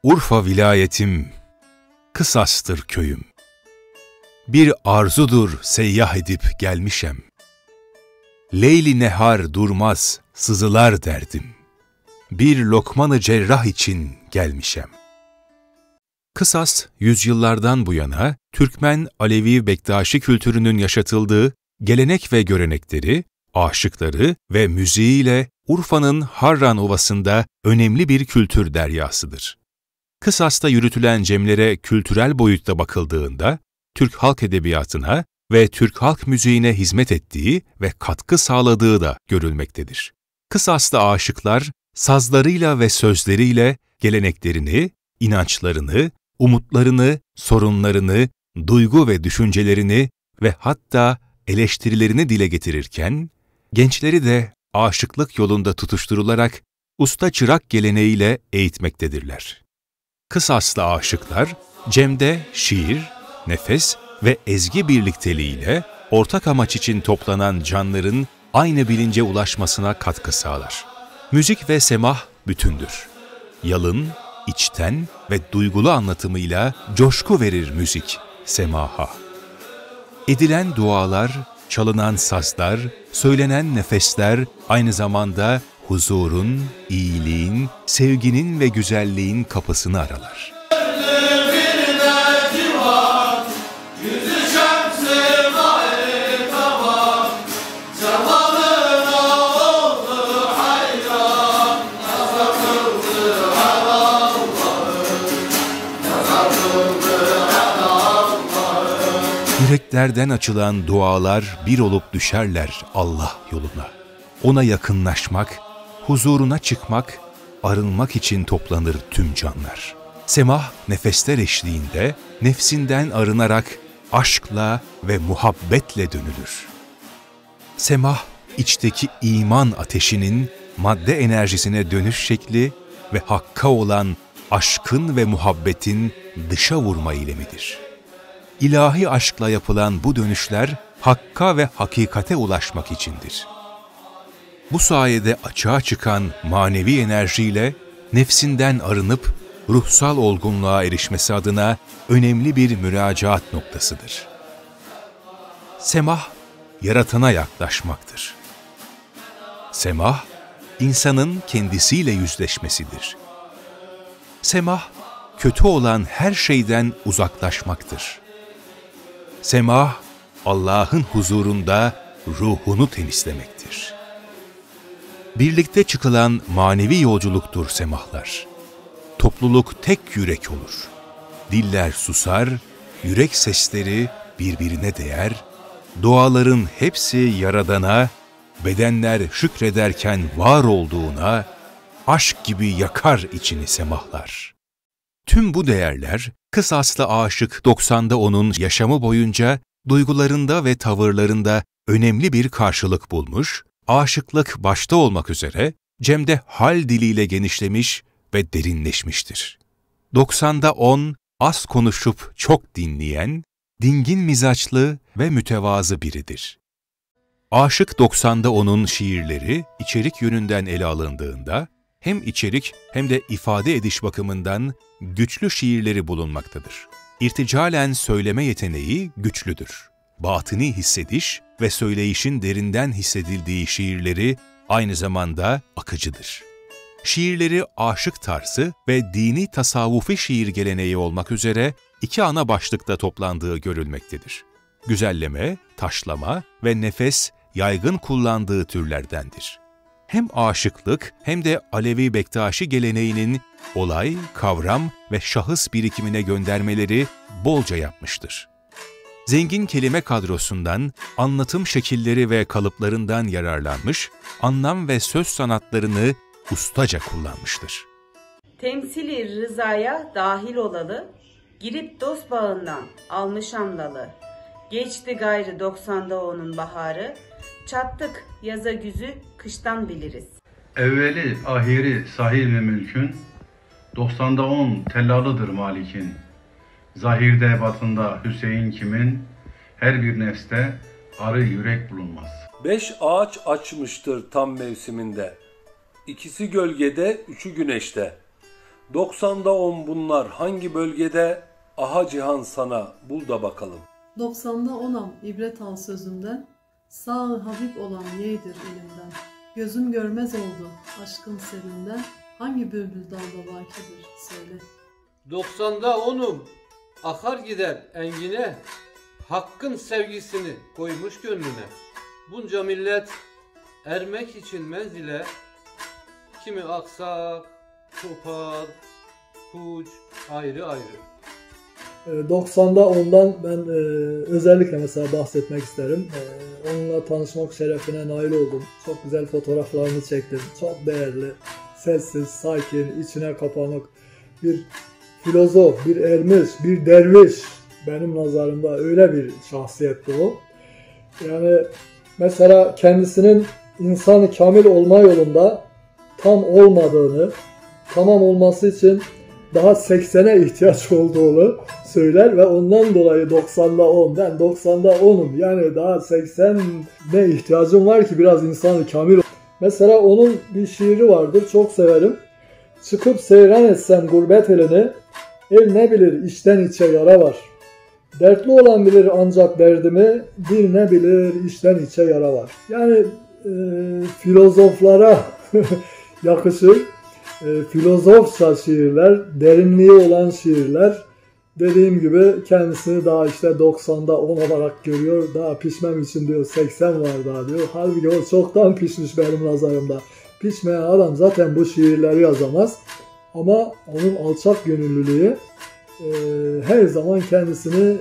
Urfa vilayetim, Kısas'tır köyüm. Bir arzudur seyyah edip gelmişem. Leyli nehar durmaz, sızılar derdim. Bir lokmanı cerrah için gelmişem. Kısas, yüzyıllardan bu yana Türkmen, Alevi, Bektaşi kültürünün yaşatıldığı gelenek ve görenekleri, aşıkları ve müziğiyle Urfa'nın Harran Ovası'nda önemli bir kültür deryasıdır. Kısas'ta yürütülen cemlere kültürel boyutta bakıldığında, Türk halk edebiyatına ve Türk halk müziğine hizmet ettiği ve katkı sağladığı da görülmektedir. Kısas'ta aşıklar, sazlarıyla ve sözleriyle geleneklerini, inançlarını, umutlarını, sorunlarını, duygu ve düşüncelerini ve hatta eleştirilerini dile getirirken, gençleri de aşıklık yolunda tutuşturularak usta çırak geleneğiyle eğitmektedirler. Kısaslı aşıklar, cemde şiir, nefes ve ezgi birlikteliğiyle ortak amaç için toplanan canların aynı bilince ulaşmasına katkı sağlar. Müzik ve semah bütündür. Yalın, içten ve duygulu anlatımıyla coşku verir müzik, semaha. Edilen dualar, çalınan sazlar, söylenen nefesler aynı zamanda huzurun, iyiliğin, sevginin ve güzelliğin kapısını aralar. Yüreklerden açılan dualar bir olup düşerler Allah yoluna. Ona yakınlaşmak, huzuruna çıkmak, arınmak için toplanır tüm canlar. Semah nefesler eşliğinde nefsinden arınarak aşkla ve muhabbetle dönülür. Semah içteki iman ateşinin madde enerjisine dönüş şekli ve hakka olan aşkın ve muhabbetin dışa vurma eylemidir. İlahi aşkla yapılan bu dönüşler hakka ve hakikate ulaşmak içindir. Bu sayede açığa çıkan manevi enerjiyle nefsinden arınıp ruhsal olgunluğa erişmesi adına önemli bir müracaat noktasıdır. Semah, yaratana yaklaşmaktır. Semah, insanın kendisiyle yüzleşmesidir. Semah, kötü olan her şeyden uzaklaşmaktır. Semah, Allah'ın huzurunda ruhunu temizlemektir. Birlikte çıkılan manevi yolculuktur semahlar. Topluluk tek yürek olur. Diller susar, yürek sesleri birbirine değer, duaların hepsi Yaradan'a, bedenler şükrederken var olduğuna, aşk gibi yakar içini semahlar. Tüm bu değerler, Kısaslı aşık 90'da onun yaşamı boyunca duygularında ve tavırlarında önemli bir karşılık bulmuş, aşıklık başta olmak üzere cemde hal diliyle genişlemiş ve derinleşmiştir. 90'da 10, az konuşup çok dinleyen, dingin mizaçlı ve mütevazı biridir. Aşık 90'da onun şiirleri içerik yönünden ele alındığında, hem içerik hem de ifade ediş bakımından güçlü şiirleri bulunmaktadır. İrticalen söyleme yeteneği güçlüdür. Batini hissediş ve söyleyişin derinden hissedildiği şiirleri aynı zamanda akıcıdır. Şiirleri aşık tarzı ve dini tasavvufi şiir geleneği olmak üzere iki ana başlıkta toplandığı görülmektedir. Güzelleme, taşlama ve nefes yaygın kullandığı türlerdendir. Hem aşıklık hem de Alevi Bektaşi geleneğinin olay, kavram ve şahıs birikimine göndermeleri bolca yapmıştır. Zengin kelime kadrosundan, anlatım şekilleri ve kalıplarından yararlanmış, anlam ve söz sanatlarını ustaca kullanmıştır. Temsili rızaya dahil olalı, girip dost bağından almışam dalı. Geçti gayrı 90'da onun baharı, çattık yaza güzü kıştan biliriz. Evveli ahiri sahil ve mülkün, 90'da 10 tellalıdır malikin. Zahirde batında Hüseyin kimin, her bir nefste arı yürek bulunmaz. 5 ağaç açmıştır tam mevsiminde. İkisi gölgede, üçü güneşte. 90'da 10 bunlar hangi bölgede? Aha cihan sana bul da bakalım. 90'da onam ibret al sözümden, sağ Habib olan yeğdir ilimden. Gözüm görmez oldu aşkın serinden, hangi bülbül dalda bakidir söyle. 90'da onum akar gider engine, hakkın sevgisini koymuş gönlüne. Bunca millet ermek için menzile, kimi aksak, topal, puç ayrı ayrı. 90'da ondan ben özellikle mesela bahsetmek isterim. Onunla tanışmak şerefine nail oldum. Çok güzel fotoğraflarını çektim. Çok değerli, sessiz, sakin, içine kapanık bir filozof, bir ermiş, bir derviş. Benim nazarımda öyle bir şahsiyetti o. Yani mesela kendisinin insan-ı kamil olma yolunda tam olmadığını, tamam olması için daha 80'e ihtiyaç olduğunu söyler ve ondan dolayı 90'da 10. Ben 90'da 10'um. Yani daha 80'e ihtiyacım var ki biraz insan-ı kamil. Mesela onun bir şiiri vardır. Çok severim. Çıkıp seyran etsem gurbet elini, el ne bilir içten içe yara var. Dertli olan bilir ancak derdimi, bir ne bilir içten içe yara var. Yani filozoflara yakışır. Filozofça şiirler, derinliği olan şiirler. Dediğim gibi kendisini daha işte 90'da 10 olarak görüyor. Daha pişmem için diyor 80 var daha diyor. Halbuki o çoktan pişmiş benim nazarımda. Pişmeyen adam zaten bu şiirleri yazamaz. Ama onun alçak gönüllülüğü her zaman kendisini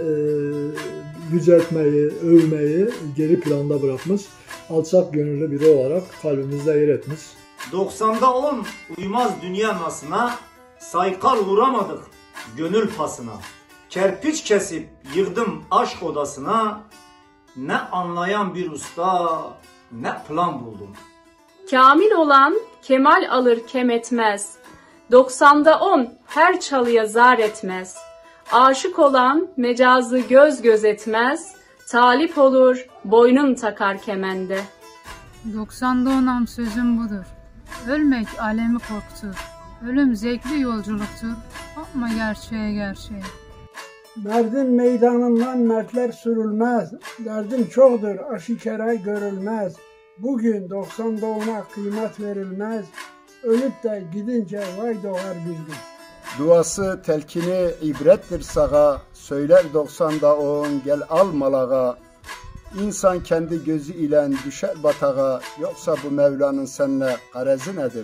yüceltmeyi, övmeyi geri planda bırakmış. Alçak gönüllü biri olarak kalbimizde yer etmiş. 90'da 10 uymaz dünya nasına, saykal vuramadık gönül pasına. Kerpiç kesip yığdım aşk odasına, ne anlayan bir usta, ne plan buldum. Kamil olan kemal alır kem etmez, 90'da 10 her çalıya zar etmez. Aşık olan mecazı göz göz etmez, talip olur boynun takar kemende. 90'da 10'am sözüm budur. Ölmek alemi korkutur. Ölüm zevkli yolculuktur. Bakma gerçeğe gerçeğe. Derdin meydanından mertler sürülmez. Derdin çoktur aşikara görülmez. Bugün 90'da 10'a kıymet verilmez. Ölüp de gidince vay doğar bir gün. Duası telkini ibrettir sağa. Söyler 90'da 10 gel al malağa. İnsan kendi gözü ile düşer batağa, yoksa bu Mevla'nın seninle garezi nedir?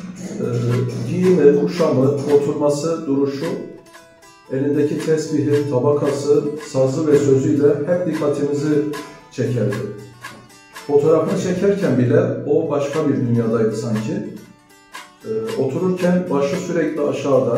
Giyimi, kuşamı, oturması, duruşu, elindeki tesbihi, tabakası, sazı ve sözüyle hep dikkatimizi çekerdi. Fotoğrafını çekerken bile o başka bir dünyadaydı sanki. Otururken başı sürekli aşağıda,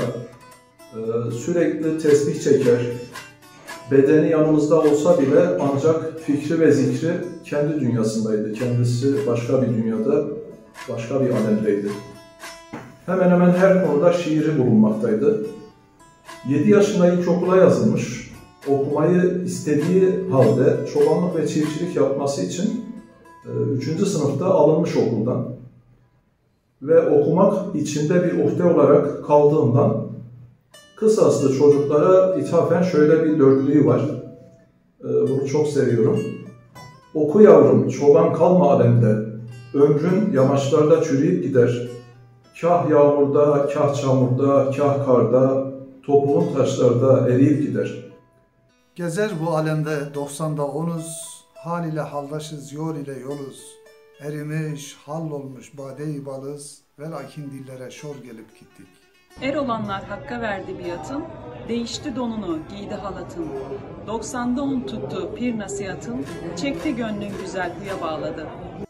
sürekli tesbih çeker. Bedeni yanımızda olsa bile ancak fikri ve zikri kendi dünyasındaydı. Kendisi başka bir dünyada, başka bir alemdeydi. Hemen hemen her konuda şiiri bulunmaktaydı. 7 yaşında ilkokula yazılmış, okumayı istediği halde çobanlık ve çiftçilik yapması için 3. sınıfta alınmış okuldan. Ve okumak içinde bir uhde olarak kaldığından kısaslı çocuklara ithafen şöyle bir dörtlüğü var. Bunu çok seviyorum. Oku yavrum, çoban kalma alemde. Ömrün yamaçlarda çürüyüp gider. Kah yağmurda, kah çamurda, kah karda, topuğun taşlarda eriyip gider. Gezer bu alemde 90'da 10'uz, hal ile haldaşız, yol ile yoluz. Erimiş, hal olmuş bade-i balız, velakin dillere şor gelip gittik. Er olanlar hakka verdi biatın, değişti donunu, giydi halatın. 90'da 10 tuttu pir nasihatın, çekti gönlün güzel huya bağladı.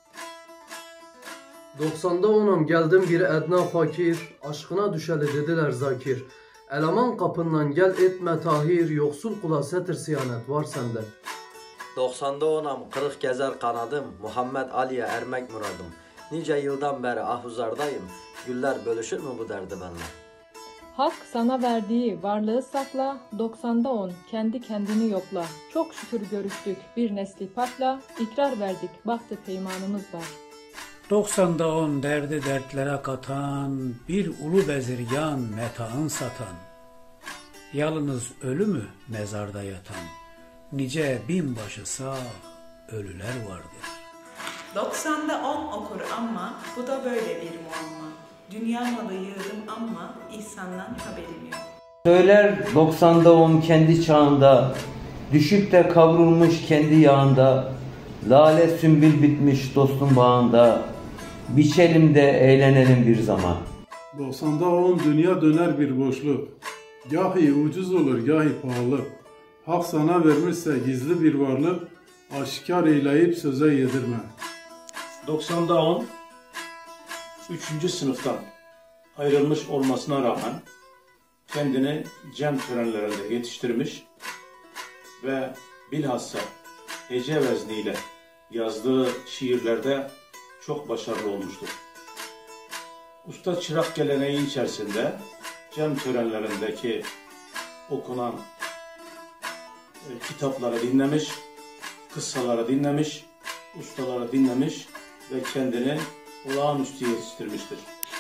90'da 10'am geldim bir edna fakir, aşkına düşeli dediler zakir. Eleman kapından gel etme tahir, yoksul kula setir siyanet var sende. 90'da 10'am kırık gezer kanadım, Muhammed Ali'ye ermek muradım. Nice yıldan beri ahuzardayım, güller bölüşür mü bu derdi benimle? Hak sana verdiği varlığı sakla, 90'da 10 kendi kendini yokla. Çok şükür görüştük bir nesli pakla, ikrar verdik bahtı peymanımız var. 90'da 10 derdi dertlere katan, bir ulu bezirgan metaın satan. Yalnız ölü mü mezarda yatan, nice binbaşı sağ ölüler vardır. 90'da 10 okur ama bu da böyle bir muamma. Dünya malı yığdım ama ihsandan haberim yok. Söyler 90'da 10 kendi çağında, düşüp de kavrulmuş kendi yağında, lale sümbül bitmiş dostun bağında, biçelim de eğlenelim bir zaman. 90'da 10 dünya döner bir boşluk, gahi ucuz olur gahi pahalı. Hak sana vermişse gizli bir varlık, aşikar eyleyip söze yedirme. 90'da 10 3. sınıftan ayrılmış olmasına rağmen kendini cem törenlerinde yetiştirmiş ve bilhassa hece vezniyle yazdığı şiirlerde çok başarılı olmuştur. Usta çırak geleneği içerisinde cem törenlerindeki okunan kitapları dinlemiş, kıssaları dinlemiş, ustaları dinlemiş ve kendini olağanüstü yetiştirmiştir.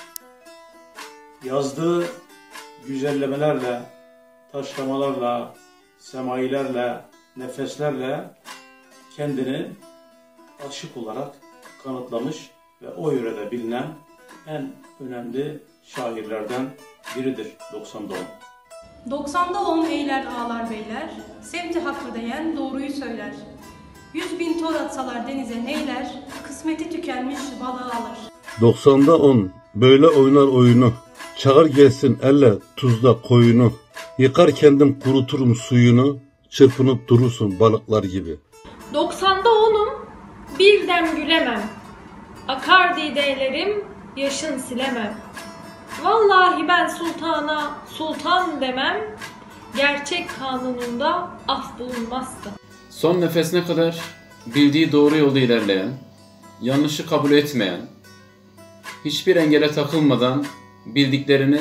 Yazdığı güzellemelerle, taşlamalarla, semailerle, nefeslerle kendini aşık olarak kanıtlamış ve o yörede bilinen en önemli şairlerden biridir 90'da 10. 90'da 10 eyler ağlar beyler, semti hakkı diyen doğruyu söyler. 100.000 tor atsalar denize neyler, kısmeti tükenmiş balığı alır. 90'da 10 böyle oynar oyunu, çağır gelsin elle tuzla koyunu, yıkar kendim kuruturum suyunu, çırpınıp durursun balıklar gibi. 90'da 10'um bir dem gülemem, akar didelerim yaşın silemem. Vallahi ben sultana sultan demem, gerçek kanununda af bulunmazdı. Son nefesine kadar bildiği doğru yolda ilerleyen, yanlışı kabul etmeyen, hiçbir engele takılmadan bildiklerini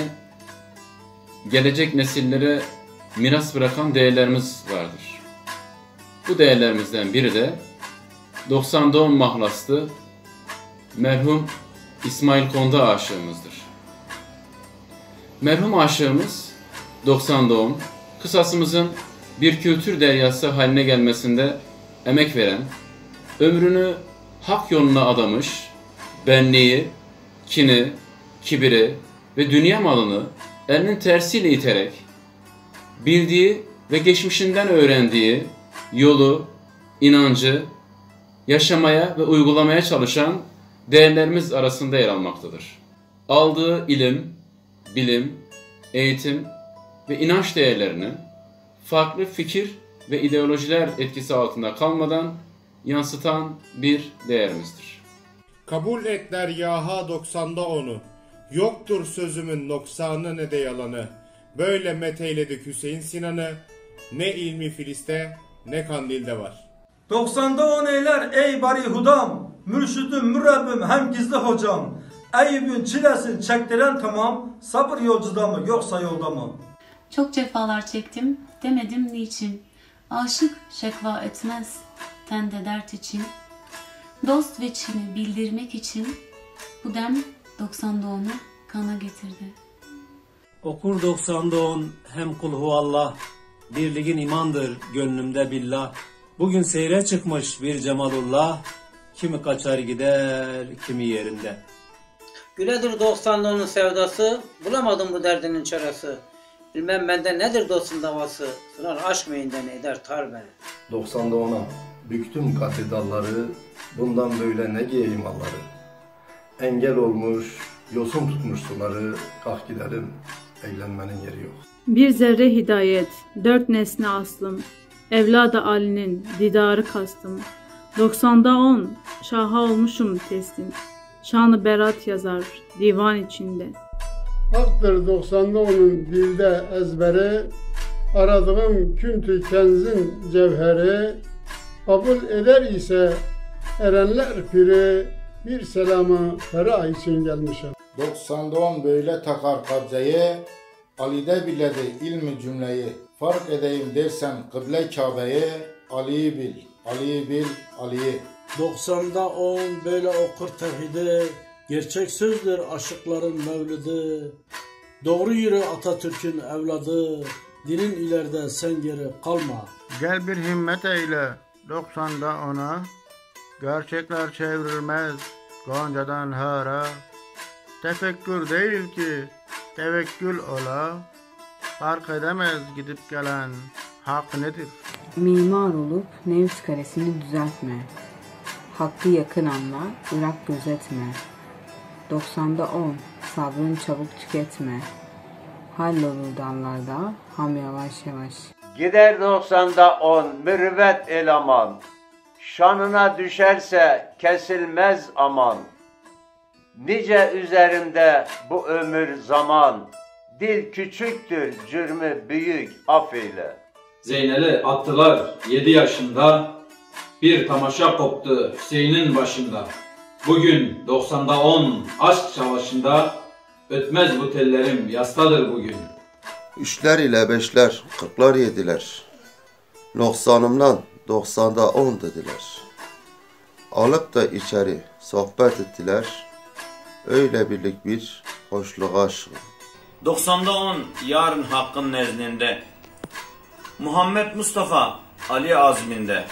gelecek nesillere miras bırakan değerlerimiz vardır. Bu değerlerimizden biri de 90'da 10 mahlaslı merhum İsmail Konda aşığımızdır. Merhum aşığımız 90'da 10 kısasımızın bir kültür deryası haline gelmesinde emek veren, ömrünü hak yoluna adamış, benliği, kini, kibiri ve dünya malını elinin tersiyle iterek, bildiği ve geçmişinden öğrendiği yolu, inancı yaşamaya ve uygulamaya çalışan değerlerimiz arasında yer almaktadır. Aldığı ilim, bilim, eğitim ve inanç değerlerini farklı fikir ve ideolojiler etkisi altında kalmadan yansıtan bir değerimizdir. Kabul et deryaha 90'da 10'u, yoktur sözümün noksanı ne de yalanı. Böyle metheyledik Hüseyin Sinan'ı, ne ilmi Filiste ne Kandil'de var. 90'da 10 eyler ey bari hudam, mürşidim mürebbim hem gizli hocam. Eyüp'ün çilesini çektiren tamam, sabır yolcuda mı yoksa yolda mı? Çok cefalar çektim, demedim niçin. Aşık şekva etmez, tende dert için. Dost ve çini bildirmek için, bu dem 90'da 10'u kana getirdi. Okur 90'da 10 hem kul huvallah, birliğin imandır gönlümde billah. Bugün seyre çıkmış bir cemalullah, kimi kaçar gider kimi yerinde. Güledir 90'da 10'un sevdası, bulamadım bu derdinin çarası. Bilmem bende nedir dostun davası, sınar aşk meyinden eder tar beni. 90'da 10'a büktüm katedralları, bundan böyle ne giyeyim malları. Engel olmuş, yosun tutmuş suları, kalk gidelim, eğlenmenin yeri yok. Bir zerre hidayet, 4 nesne aslım, evladı Ali'nin didarı kastım. 90'da 10, şaha olmuşum teslim, şanı berat yazar divan içinde. Haktır 90'da 10'un dilde ezberi, aradığım küntü kenzin cevheri. Kabul eder ise erenler piri, bir selamı ferah için gelmişim. 90'da 10 böyle takar kabzayı, Ali'de biledi ilmi cümleyi. Fark edeyim dersen kıble Kabe'yi, Ali'yi bil, Ali'yi bil, Ali'yi. 90'da 10 böyle okur tevhidi, gerçek sözdür aşıkların mevlidi. Doğru yürü Atatürk'ün evladı, dinin ileride sen geri kalma. Gel bir himmet eyle 90'da 10'a, gerçekler çevrilmez Gonca'dan hara. Tefekkür değil ki tevekkül ola, fark edemez gidip gelen hak nedir? Mimar olup nefs karesini düzeltme. Hakkı yakın anla, Irak gözetme. 90'da 10, sabrın çabuk tüketme. Hallolur dallarda, ham yavaş yavaş. Gider 90'da 10, mürüvvet eleman. Şanına düşerse kesilmez aman. Nice üzerimde bu ömür zaman. Dil küçüktür, cürmü büyük, affeyle. Zeynel'i attılar 7 yaşında, bir tamaşa koptu Hüseyin'in başında. Bugün 90'da 10 aşk savaşında, ötmez bu tellerim yastadır bugün. Üçler ile beşler, 40'lar yediler. Noksanımdan 90'da 10 dediler. Alıp da içeri sohbet ettiler. Öyle birlik bir hoşluğa aşkı. 90'da 10 yarın hakkın nezdinde. Muhammed Mustafa Ali azminde.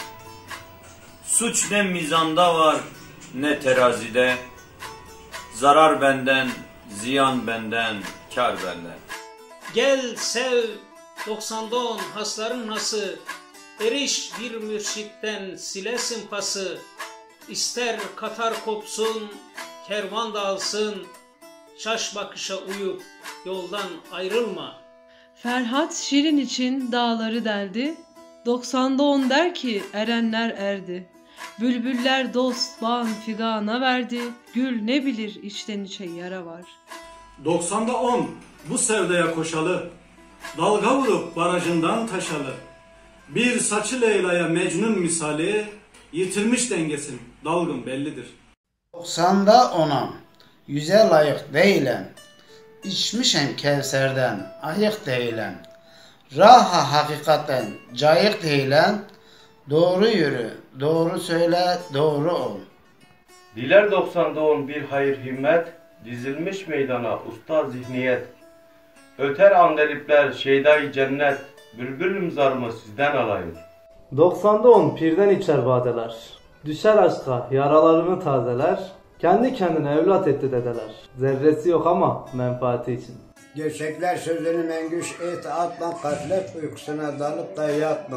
Suç ne mizanda var ne terazide. Zarar benden, ziyan benden, kar benden. Gel sev 90'da 10 hasların nası. Eriş bir mürşitten silesin pası. İster katar kopsun, kervan dağılsın. Şaş bakışa uyup yoldan ayrılma. Ferhat Şirin için dağları deldi. 90'da 10 der ki erenler erdi. Bülbüller dost bağın figana verdi. Gül ne bilir içten içe yara var. 90'da 10 bu sevdaya koşalı. Dalga vurup barajından taşalı. Bir saçı Leyla'ya Mecnun misali. Yitirmiş dengesini dalgın bellidir. 90'da 10'a yüze layık değilim. İçmişem Kevser'den ayık değilim. Raha hakikaten cayık değilim. Doğru yürü, doğru söyle, doğru ol. Diler 90'da 10 bir hayır himmet, dizilmiş meydana usta zihniyet. Öter andelipler şeydai cennet, bülbülüm zarımı sizden alayım. 90'da 10 pirden içer vadeler, düşer aşka yaralarını tazeler. Kendi kendine evlat etti dedeler. Zerresi yok ama menfaati için. Gerçekler sözünü mengüş et atma, katlet uykusuna dalıp da yatma.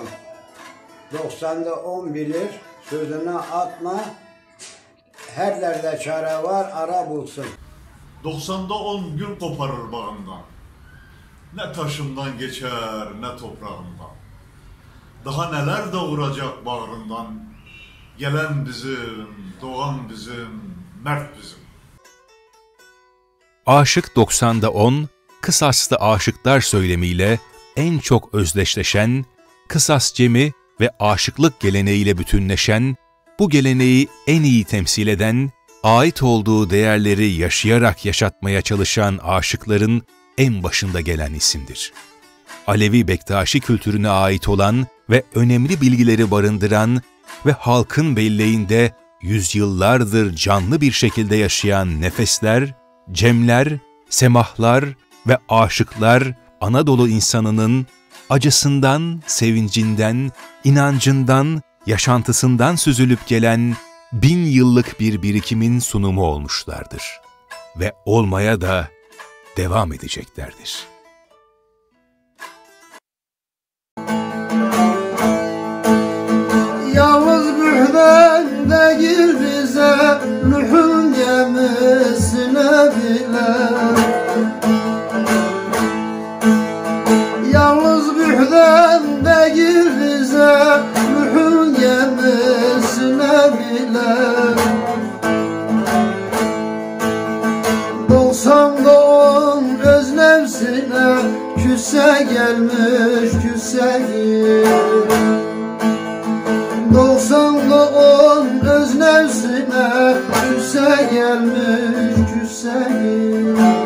90'da 10 bilir, sözüne atma. Her derde çare var, ara bulsun. 90'da 10 gül koparır bağından. Ne taşımdan geçer, ne toprağından. Daha neler doğuracak bağrından. Gelen bizim, doğan bizim, mert bizim. Aşık 90'da 10, Kısaslı aşıklar söylemiyle en çok özdeşleşen, Kısas cemi ve aşıklık geleneğiyle bütünleşen, bu geleneği en iyi temsil eden, ait olduğu değerleri yaşayarak yaşatmaya çalışan aşıkların en başında gelen isimdir. Alevi Bektaşi kültürüne ait olan ve önemli bilgileri barındıran ve halkın belleğinde yüzyıllardır canlı bir şekilde yaşayan nefesler, cemler, semahlar ve aşıklar Anadolu insanının acısından, sevincinden, inancından, yaşantısından süzülüp gelen 1000 yıllık bir birikimin sunumu olmuşlardır ve olmaya da devam edeceklerdir. Yalnız bühden değil bize Nuh'un gemisine bile. Yalnız bühden değil bize Nuh'un gemisine bile. 90'da 10 öz nefsine küse gelmiş küseli. 90'da 10 öz nefsine küse gelmiş küseli.